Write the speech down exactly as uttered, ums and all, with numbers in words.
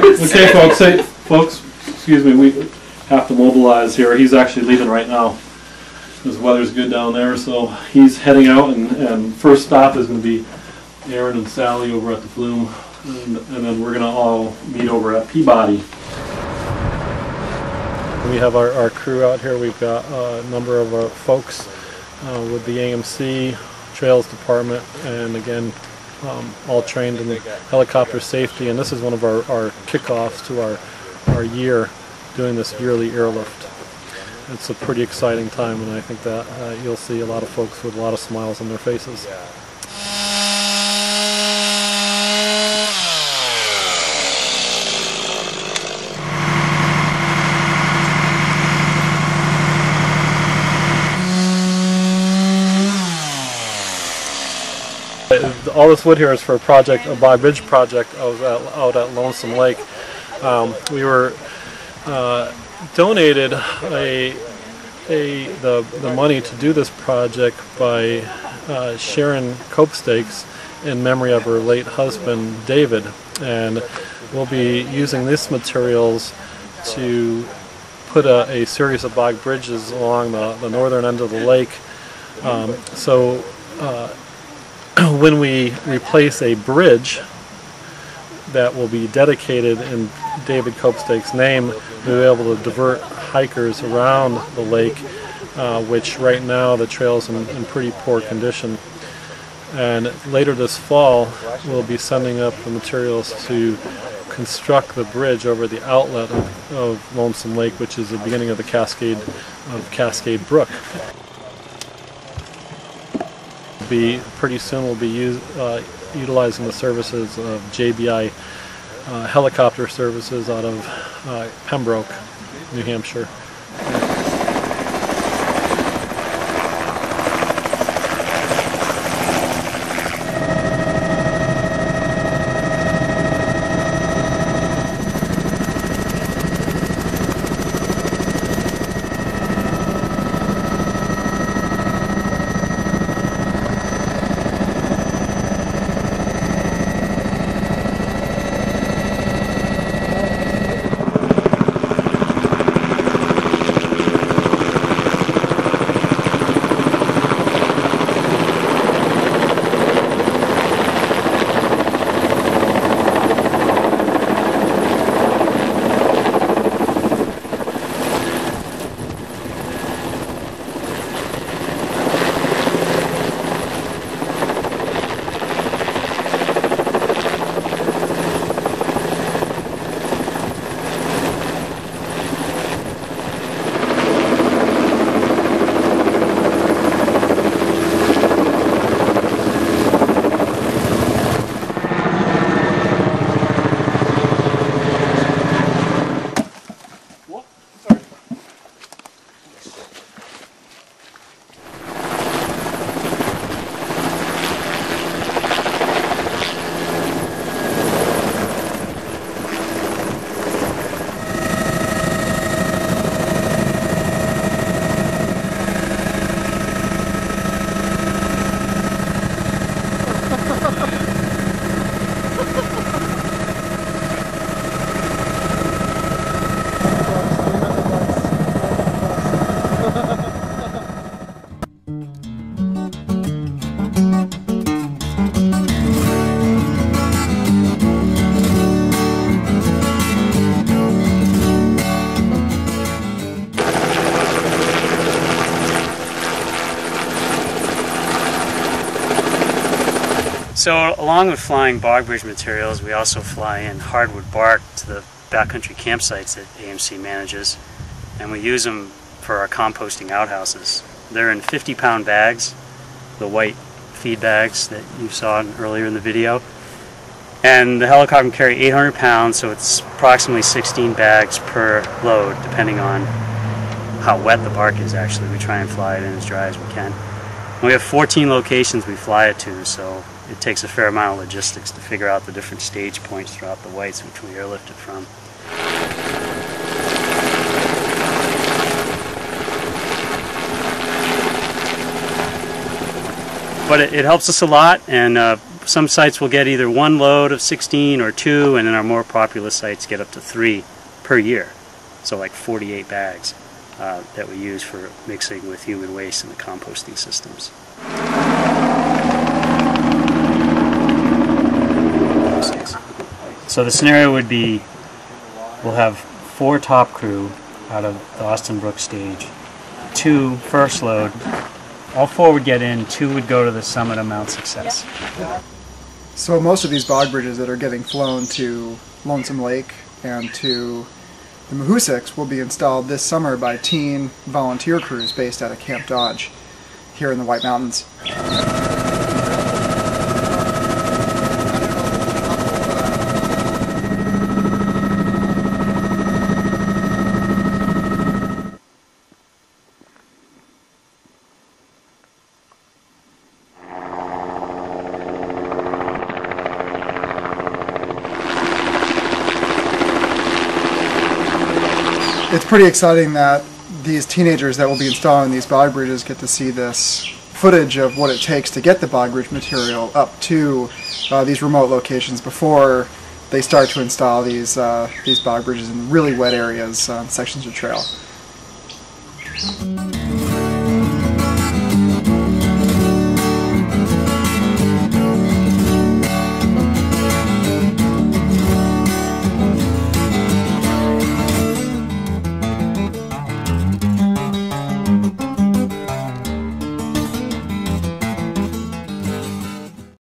Okay, folks, hey, folks, excuse me, we have to mobilize here. He's actually leaving right now. This weather's good down there, so he's heading out, and, and first stop is going to be Aaron and Sally over at the Flume, and, and then we're going to all meet over at Peabody. We have our, our crew out here. We've got a number of uh, folks uh, with the A M C Trails Department, and again, um, all trained in helicopter safety, and this is one of our, our kickoffs to our, our year doing this yearly airlift. It's a pretty exciting time, and I think that uh, you'll see a lot of folks with a lot of smiles on their faces. All this wood here is for a project, a by bridge project out at, out at Lonesome Lake. Um, we were uh, donated a, a the, the money to do this project by uh, Sharon Copestakes in memory of her late husband David, and we'll be using these materials to put a, a series of bog bridges along the, the northern end of the lake. Um, so uh, when we replace a bridge that will be dedicated in David Copestakes' name, we'll be able to divert hikers around the lake, uh, which right now the trail's in, in pretty poor condition. And later this fall, we'll be sending up the materials to construct the bridge over the outlet of, of Lonesome Lake, which is the beginning of the Cascade of Cascade Brook. Be, pretty soon we'll be use, uh, utilizing the services of J B I uh, helicopter services out of uh, Pembroke, New Hampshire. So along with flying bog bridge materials, we also fly in hardwood bark to the backcountry campsites that A M C manages, and we use them for our composting outhouses. They're in fifty pound bags, the white feed bags that you saw earlier in the video. And the helicopter can carry eight hundred pounds, so it's approximately sixteen bags per load, depending on how wet the bark is actually. We try and fly it in as dry as we can. And we have fourteen locations we fly it to, so it takes a fair amount of logistics to figure out the different stage points throughout the whites which we airlifted from. but it, it helps us a lot, and uh, some sites will get either one load of sixteen or two, and then our more popular sites get up to three per year. So like forty-eight bags uh, that we use for mixing with human waste in the composting systems. So the scenario would be, we'll have four top crew out of the Austin Brook stage, two first load, all four would get in, two would go to the summit of Mount Success. So most of these bog bridges that are getting flown to Lonesome Lake and to the Mahoosics will be installed this summer by teen volunteer crews based out of Camp Dodge here in the White Mountains. It's pretty exciting that these teenagers that will be installing these bog bridges get to see this footage of what it takes to get the bog bridge material up to uh, these remote locations before they start to install these uh, these bog bridges in really wet areas, uh, sections of trail.